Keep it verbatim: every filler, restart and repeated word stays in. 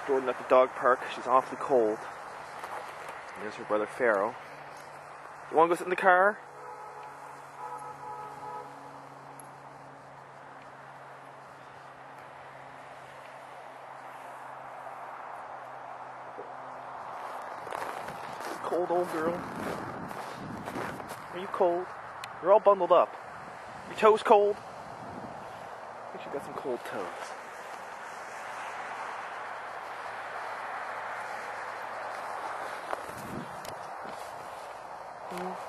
Jordan at the dog park. She's awfully cold. And there's her brother Pharaoh. You want to go sit in the car? Cold old girl. Are you cold? You're all bundled up. Your toes cold? I think you got some cold toes. Mm.